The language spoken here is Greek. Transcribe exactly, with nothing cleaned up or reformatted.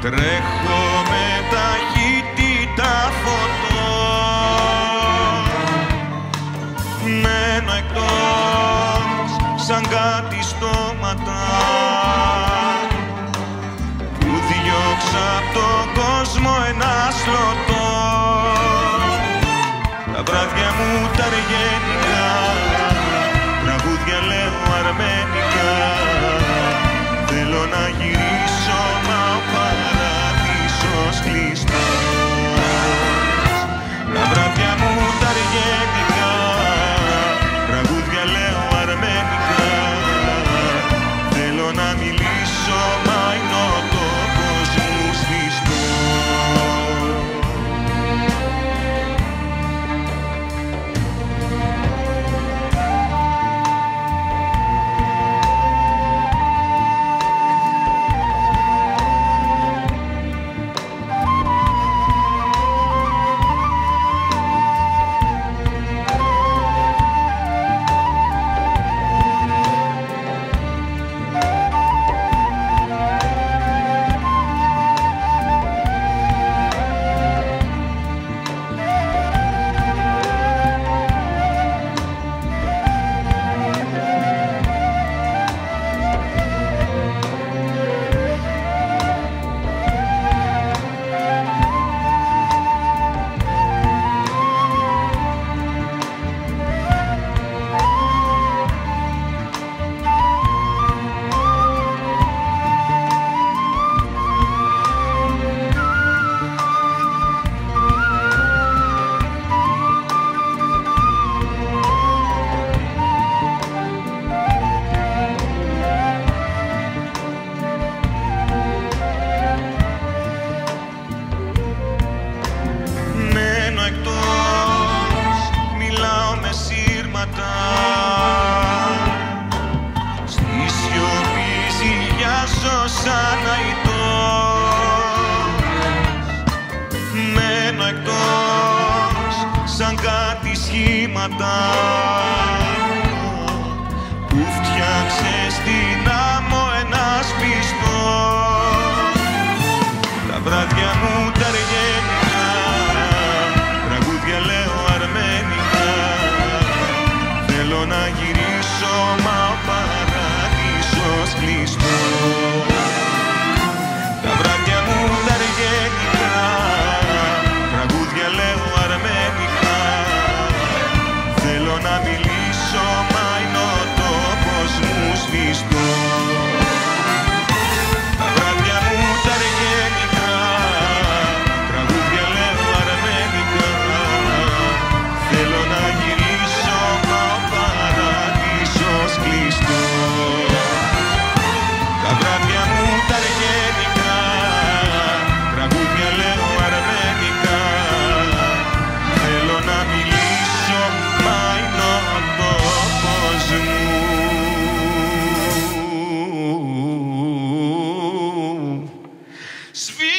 Τρέχω με ταχύτητα φωτό, μένω εκτός σαν κάτι στόματα που διώξα απ' τον κόσμο ένα σλωτό. Τα βράδια μου τα αργένικα, τραγούδια λέω αρμένικα. Θέλω να γυρίσω μα ο παράδεισος κλειστός. Τα βράδια μου τα αργένικα, τραγούδια λέω αρμένικα. Θέλω να μιλήσω μα είναι ο τόπος μου σβηστός. Στη σιωπή ζυγιάζω σαν αητός. Μένω εκτός σαν κάτι σχήματα που φτιάξε στην άμμο ένας πιστός. Τα βράδια μου τα αργένικα, τραγούδια λέω αρμένικα. Θέλω να γυρίσω μα ο παράδεισος κλειστός. Τα βράδια μου τα αργένικα, τραγούδια λέω αρμένικα. Θέλω να μιλήσω μα είναι ο τόπος μου σβηστός. Τα βράδια μου τα αργένικα, τραγούδια λέω αρμένικα. Θέλω να γυρίσω μα ο παράδεισος κλειστός. Τα βράδια μου τα αργένικα, τραγούδια λέω αρμένικα. Θέλω να μιλήσω μα είναι ο τόπος μου σβηστός.